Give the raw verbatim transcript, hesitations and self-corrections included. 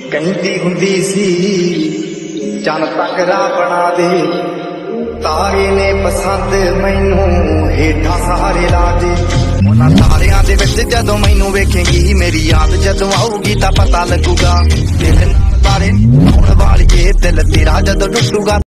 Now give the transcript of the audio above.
ਕਹਿੰਦੀ ਹੁੰਦੀ ਸੀ ਚੰਨ ਤੱਕਰਾ ਬਣਾ ਦੇ, ਤਾਰੇ ਨੇ ਪਸੰਦ ਮੈਨੂੰ ਹੇਠਾਂ ਸਾਰੇ ਲਾ ਦੇ। ਉਹਨਾਂ ਤਾਰਿਆਂ ਦੇ ਵਿੱਚ ਜਦੋਂ ਮੈਨੂੰ ਵੇਖੇਂਗੀ, ਮੇਰੀ ਯਾਦ ਜਦੋਂ ਆਊਗੀ ਤਾਂ ਪਤਾ ਲੱਗੂਗਾ। ਦਿਲ ਨਾਲ ਤਾਰੇ ਆਉਣ ਵਾਲੀਏ, ਦਿਲ ਤੇਰਾ ਜਦੋਂ ਟੁੱਟੂਗਾ